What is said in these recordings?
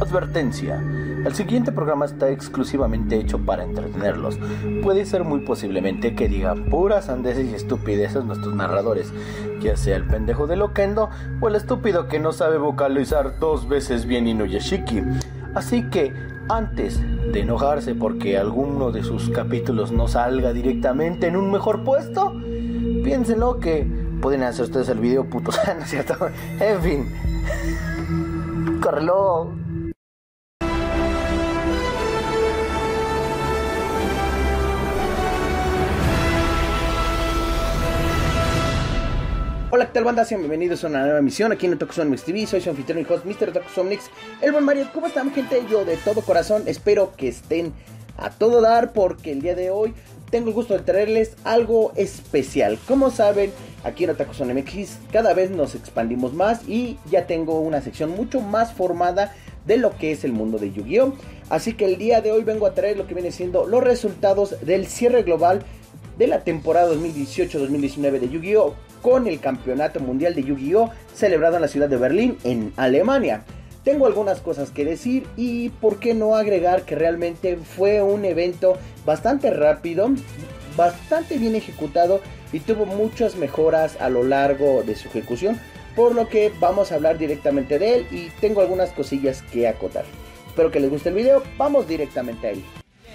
Advertencia: el siguiente programa está exclusivamente hecho para entretenerlos. Puede ser muy posiblemente que digan puras sandeces y estupideces nuestros narradores, ya sea el pendejo de Loquendo o el estúpido que no sabe vocalizar 2 veces bien Inuyashiki. Así que, antes de enojarse porque alguno de sus capítulos no salga directamente en un mejor puesto, piénsenlo que pueden hacer ustedes el video, putos, ¿no es cierto? En fin, córrelo. Hola, ¿qué tal, banda? Sean bienvenidos a una nueva emisión aquí en Otakusomnix TV. Soy su anfitrión y host, Mr. Otakusomnix, el buen Mario. ¿Cómo están, gente? Yo de todo corazón espero que estén a todo dar, porque el día de hoy tengo el gusto de traerles algo especial. Como saben, aquí en Otakusomnix cada vez nos expandimos más y ya tengo una sección mucho más formada de lo que es el mundo de Yu-Gi-Oh! Así que el día de hoy vengo a traer lo que viene siendo los resultados del cierre global de la temporada 2018-2019 de Yu-Gi-Oh! Con el campeonato mundial de Yu-Gi-Oh! Celebrado en la ciudad de Berlín, en Alemania. Tengo algunas cosas que decir y por qué no agregar que realmente fue un evento bastante rápido, bastante bien ejecutado y tuvo muchas mejoras a lo largo de su ejecución, por lo que vamos a hablar directamente de él y tengo algunas cosillas que acotar. Espero que les guste el video, vamos directamente a él.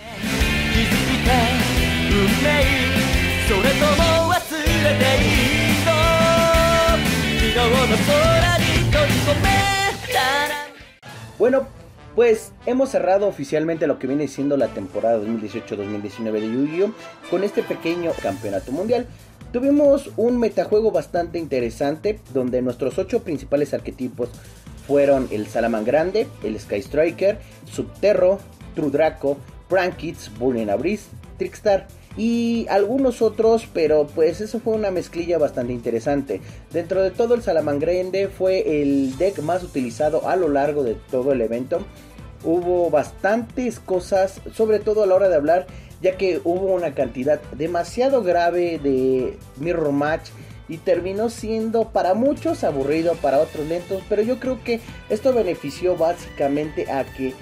Bueno, pues hemos cerrado oficialmente lo que viene siendo la temporada 2018-2019 de Yu-Gi-Oh! Con este pequeño campeonato mundial. Tuvimos un metajuego bastante interesante, donde nuestros 8 principales arquetipos fueron el Salamangrendi, el Sky Striker, Subterro, True Draco, Prankits, Burning Abyss, Trickstar y algunos otros, pero pues eso fue una mezclilla bastante interesante. Dentro de todo, el Salamangrendi fue el deck más utilizado a lo largo de todo el evento. Hubo bastantes cosas, sobre todo a la hora de hablar, ya que hubo una cantidad demasiado grave de Mirror Match y terminó siendo para muchos aburrido, para otros lentos, pero yo creo que esto benefició básicamente a que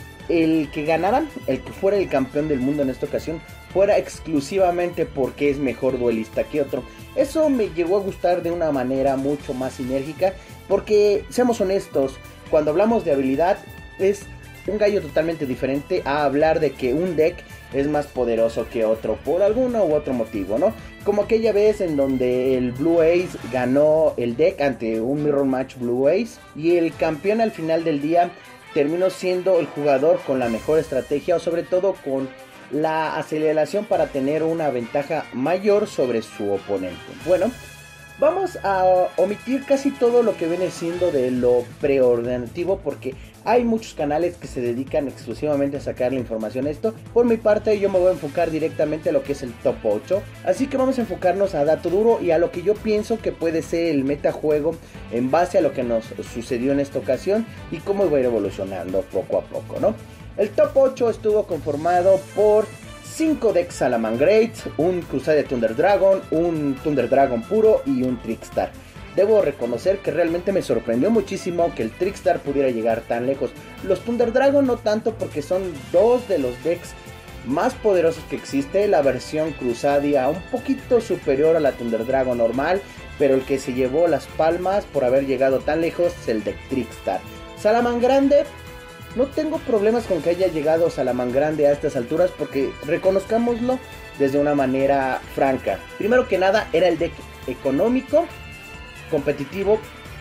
el que ganara, el que fuera el campeón del mundo en esta ocasión, fuera exclusivamente porque es mejor duelista que otro. Eso me llegó a gustar de una manera mucho más sinérgica, porque seamos honestos, cuando hablamos de habilidad es un gallo totalmente diferente a hablar de que un deck es más poderoso que otro por alguno u otro motivo, ¿no? Como aquella vez en donde el Blue Ace ganó el deck ante un Mirror Match Blue Ace y el campeón al final del día terminó siendo el jugador con la mejor estrategia, o sobre todo con la aceleración para tener una ventaja mayor sobre su oponente. Bueno, vamos a omitir casi todo lo que viene siendo de lo preordenativo, porque hay muchos canales que se dedican exclusivamente a sacar la información a esto. Por mi parte, yo me voy a enfocar directamente a lo que es el top 8. Así que vamos a enfocarnos a dato duro y a lo que yo pienso que puede ser el metajuego en base a lo que nos sucedió en esta ocasión y cómo va a ir evolucionando poco a poco, ¿no? El top 8 estuvo conformado por 5 decks Salamangrendi, un Crusader Thunder Dragon, un Thunder Dragon puro y un Trickstar. Debo reconocer que realmente me sorprendió muchísimo que el Trickstar pudiera llegar tan lejos. Los Thunder Dragon no tanto, porque son 2 de los decks más poderosos que existe. La versión Crusadia un poquito superior a la Thunder Dragon normal, pero el que se llevó las palmas por haber llegado tan lejos es el deck Trickstar. Salamangrendi, no tengo problemas con que haya llegado Salamangrendi a estas alturas, porque reconozcámoslo desde una manera franca. Primero que nada, era el deck económico, competitivo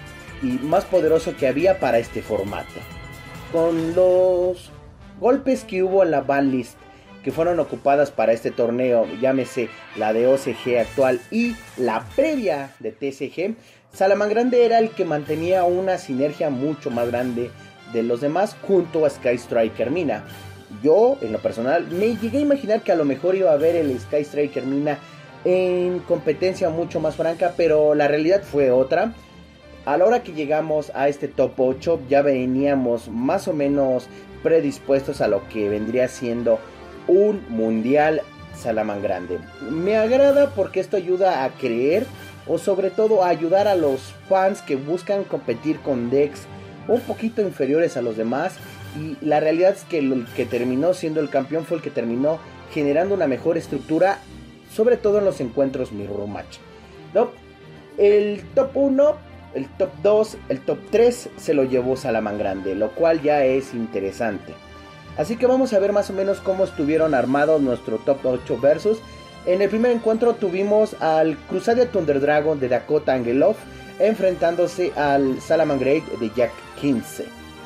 y más poderoso que había para este formato. Con los golpes que hubo en la banlist que fueron ocupadas para este torneo, llámese la de OCG actual y la previa de TCG, Salamangrendi era el que mantenía una sinergia mucho más grande de los demás junto a Sky Striker Mina. Yo, en lo personal, me llegué a imaginar que a lo mejor iba a haber el Sky Striker Mina en competencia mucho más franca, pero la realidad fue otra. A la hora que llegamos a este top 8 ya veníamos más o menos predispuestos a lo que vendría siendo un mundial Salamangrendi. Me agrada porque esto ayuda a creer, o sobre todo a ayudar a los fans que buscan competir con decks un poquito inferiores a los demás y la realidad es que el que terminó siendo el campeón fue el que terminó generando una mejor estructura, sobre todo en los encuentros Mirror Match, ¿no? El top 1, el top 2, el top 3 se lo llevó Salamangrande, lo cual ya es interesante. Así que vamos a ver más o menos cómo estuvieron armados nuestro top 8 versus. En el primer encuentro tuvimos al Crusadia Thunder Dragon de Dakota Angelov enfrentándose al Salamangreat de Jack Kinsey.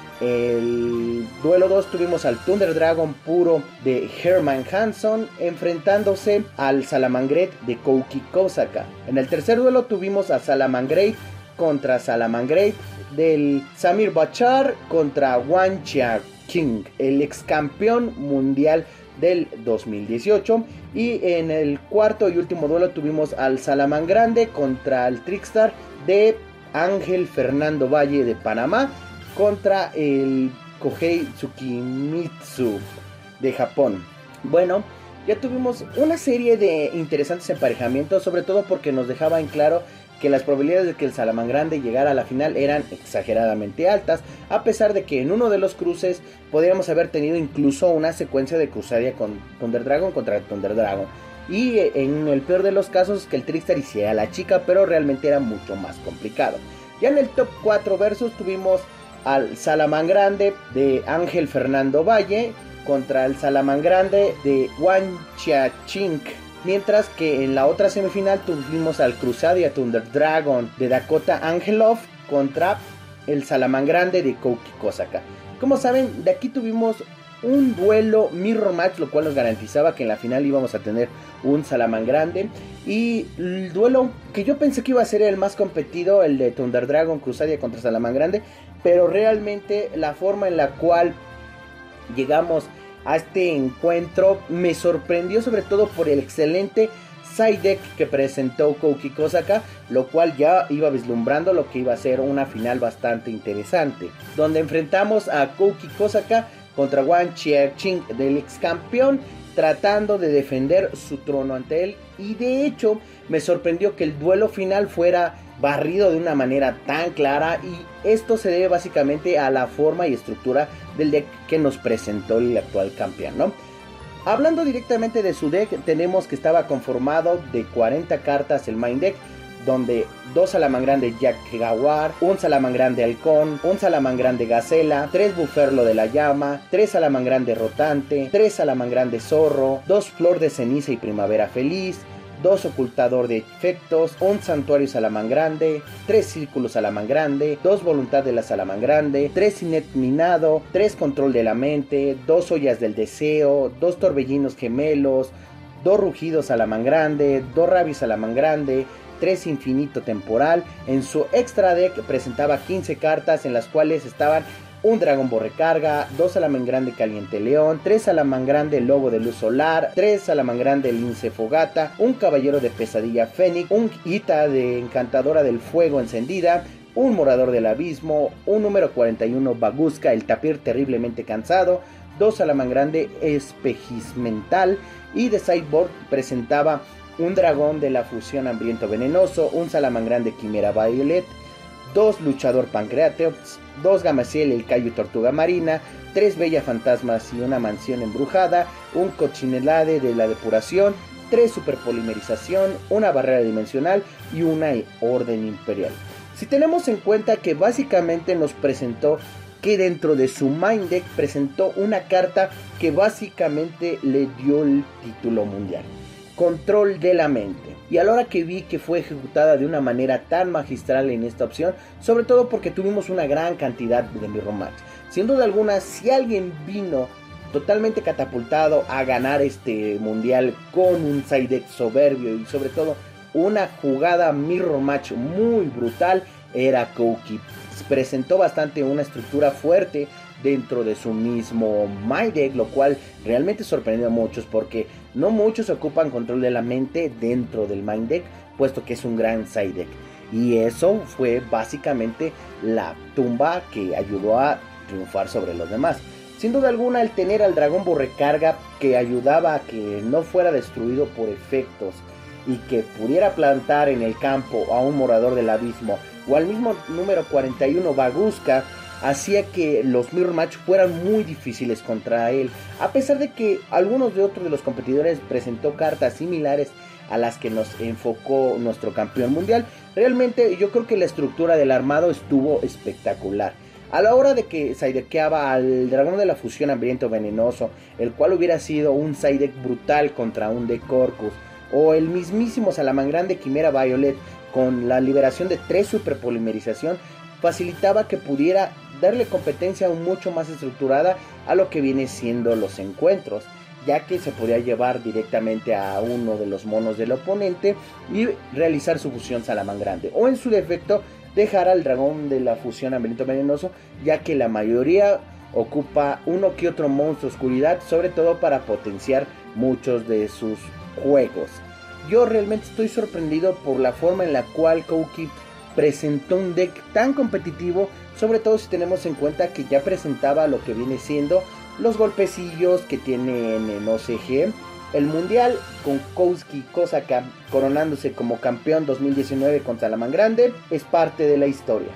El duelo 2 tuvimos al Thunder Dragon puro de Herman Hanson enfrentándose al Salamangreat de Kouki Kosaka. En el tercer duelo tuvimos a Salamangreat contra Salamangreat del Samir Bachar contra Wang Chia King, el ex campeón mundial del 2018. Y en el cuarto y último duelo tuvimos al Salamangrande contra el Trickstar de Ángel Fernando Valle de Panamá contra el Kohei Tsukimitsu de Japón. Bueno, ya tuvimos una serie de interesantes emparejamientos, sobre todo porque nos dejaba en claro que las probabilidades de que el Salamangrande llegara a la final eran exageradamente altas, a pesar de que en uno de los cruces podríamos haber tenido incluso una secuencia de Crusadia con Thunder Dragon contra Thunder Dragon. Y en el peor de los casos que el Trickstar hiciera la chica, pero realmente era mucho más complicado. Ya en el top 4 versus tuvimos al Salamangrande de Ángel Fernando Valle contra el Salamangrande de Wang Chia-ching. Mientras que en la otra semifinal tuvimos al Crusadia Thunder Dragon de Dakota Angelov contra el Salamangrande de Kouki Kosaka. Como saben, de aquí tuvimos un duelo Mirror Match, lo cual nos garantizaba que en la final íbamos a tener un Salamangrande. Y el duelo que yo pensé que iba a ser el más competido, el de Thunder Dragon Crusadia contra Salamangrande, pero realmente la forma en la cual llegamos a este encuentro me sorprendió, sobre todo por el excelente side deck que presentó Kouki Kosaka, lo cual ya iba vislumbrando lo que iba a ser una final bastante interesante, donde enfrentamos a Kouki Kosaka contra Wang Chia-ching del ex campeón, tratando de defender su trono ante él. Y de hecho me sorprendió que el duelo final fuera barrido de una manera tan clara, y esto se debe básicamente a la forma y estructura del deck que nos presentó el actual campeón, ¿no? Hablando directamente de su deck, tenemos que estaba conformado de 40 cartas el main deck, donde 2 Salamangrande Jaguar, un Salamangrande Halcón, un Salamangrande Gacela, 3 Buferlo de la Llama, 3 Salamangrande Rotante, 3 Salamangrande Zorro, 2 Flor de Ceniza y Primavera Feliz, 2 Ocultador de Efectos, un Santuario Salamangrande, 3 Círculos Salamangrande, 2 Voluntad de la Salamangrande, 3 Sinet Minado, 3 Control de la Mente, 2 Ollas del Deseo, 2 Torbellinos Gemelos, 2 Rugidos Salamangrande, 2 Rabi Salamangrande, 3 Infinito Temporal. En su extra deck presentaba 15 cartas, en las cuales estaban un Dragón Recarga, 2 Salamangrande Caliente León, 3 Salamangrande Lobo de Luz Solar, 3 Salamangrande Lince Fogata, un Caballero de Pesadilla Fénix, un Ita de Encantadora del Fuego Encendida, un Morador del Abismo, un número 41 Baguska, el Tapir Terriblemente Cansado, 2 Salamangrande Espejismental, y de sideboard presentaba un Dragón de la Fusión Hambriento Venenoso, un Salamangrande Quimera Violet, 2 Luchador Pancreateops, 2 Gamaciel el Cayo Tortuga Marina, 3 Bella Fantasmas y una Mansión Embrujada, un Cochinelade de la Depuración, 3 Superpolimerización, una Barrera Dimensional y una Orden Imperial. Si tenemos en cuenta que básicamente nos presentó que dentro de su main deck presentó una carta que básicamente le dio el título mundial: Control de la Mente. Y a la hora que vi que fue ejecutada de una manera tan magistral en esta opción, sobre todo porque tuvimos una gran cantidad de Mirror Match, sin duda alguna, si alguien vino totalmente catapultado a ganar este mundial con un side deck soberbio y sobre todo una jugada Mirror Match muy brutal, era Kouki. Presentó bastante una estructura fuerte dentro de su mismo main deck, lo cual realmente sorprendió a muchos, porque no muchos ocupan Control de la Mente dentro del main deck, puesto que es un gran side deck, y eso fue básicamente la tumba que ayudó a triunfar sobre los demás. Sin duda alguna, el tener al Dragón Recarga, que ayudaba a que no fuera destruido por efectos y que pudiera plantar en el campo a un Morador del Abismo o al mismo número 41 Baguska, hacía que los mirror match fueran muy difíciles contra él, a pesar de que algunos de otros de los competidores presentó cartas similares a las que nos enfocó nuestro campeón mundial. Realmente yo creo que la estructura del armado estuvo espectacular. A la hora de que sidequeaba al dragón de la fusión hambriento venenoso, el cual hubiera sido un side deck brutal contra un deck Orcus, o el mismísimo Salamangreat Quimera Violet con la liberación de 3 superpolimerización, facilitaba que pudiera darle competencia aún mucho más estructurada a lo que viene siendo los encuentros, ya que se podía llevar directamente a uno de los monos del oponente y realizar su fusión Salamangreat, o en su defecto dejar al dragón de la fusión hambriento venenoso, ya que la mayoría ocupa uno que otro monstruo oscuridad, sobre todo para potenciar muchos de sus juegos. Yo realmente estoy sorprendido por la forma en la cual Kouki presentó un deck tan competitivo, sobre todo si tenemos en cuenta que ya presentaba lo que viene siendo los golpecillos que tiene en OCG, el mundial con Kouki Kosaka coronándose como campeón 2019 con Salamangreat, es parte de la historia.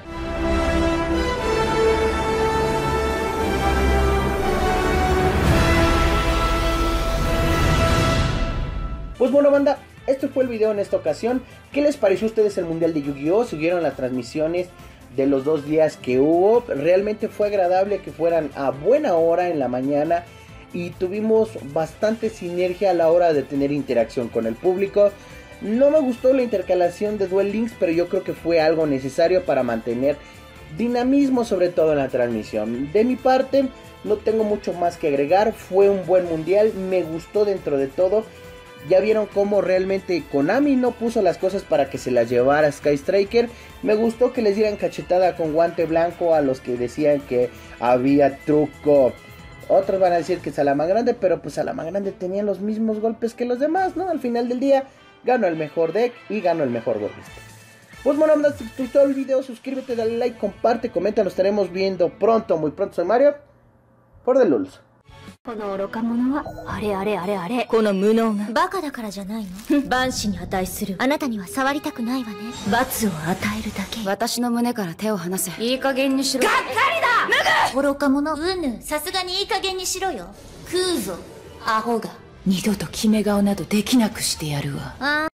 Pues bueno, banda, este fue el video en esta ocasión. ¿Qué les pareció a ustedes el mundial de Yu-Gi-Oh? ¿Siguieron las transmisiones de los 2 días que hubo? Realmente fue agradable que fueran a buena hora en la mañana y tuvimos bastante sinergia a la hora de tener interacción con el público. No me gustó la intercalación de Duel Links, pero yo creo que fue algo necesario para mantener dinamismo, sobre todo en la transmisión. De mi parte, no tengo mucho más que agregar. Fue un buen mundial, me gustó dentro de todo. Ya vieron cómo realmente Konami no puso las cosas para que se las llevara Sky Striker. Me gustó que les dieran cachetada con guante blanco a los que decían que había truco. Otros van a decir que Salamangreat, pero pues Salamangreat tenía los mismos golpes que los demás, ¿no? Al final del día ganó el mejor deck y ganó el mejor golpista. Pues bueno, si te gustó el video, suscríbete, dale like, comparte, comenta. Nos estaremos viendo pronto, muy pronto. Soy Mario, por The Lulz. この愚か者はあれあれあれあれこの無能がバカだからじゃないの万死に値するあなたには触りたくないわね罰を与えるだけ私の胸から手を離せいい加減にしろがっかりだ脱ぐ愚か者さすがにいい加減にしろよ食うぞアホが二度と決め顔などできなくしてやるわ